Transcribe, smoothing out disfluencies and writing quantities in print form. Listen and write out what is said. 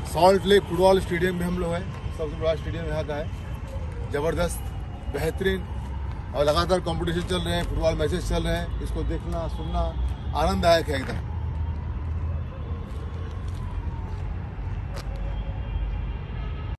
Salt lake football stadium में हम लोग हैं। सबसे बड़ा स्टेडियम यहाँ का है, ज़बरदस्त, बेहतरीन, और लगातार कंपटीशन चल रहे हैं, फुटबॉल मैचेस चल रहे हैं। इसको देखना सुनना आनंददायक है एकदम।